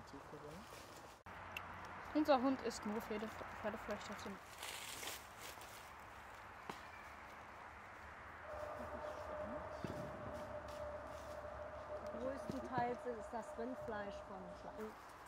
Zuckerwatte. Unser Hund isst nur Pferdefleisch dazu. Größtenteils ist das Rindfleisch von Schweinen.